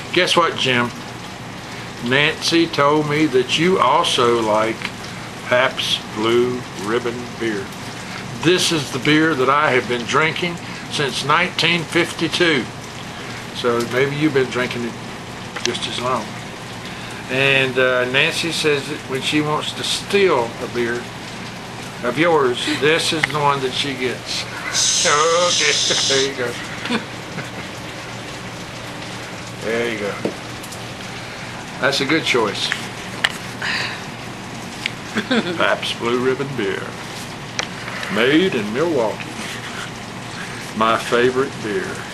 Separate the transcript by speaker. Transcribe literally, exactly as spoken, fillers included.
Speaker 1: Guess what, Jim? Nancy told me that you also like Pabst Blue Ribbon beer. This is the beer that I have been drinking since nineteen fifty-two. So maybe you've been drinking it just as long. And uh, Nancy says that when she wants to steal a beer of yours, this is the one that she gets. Okay, there you go. There you go. That's a good choice. Pabst Blue Ribbon beer. Made in Milwaukee. My favorite beer.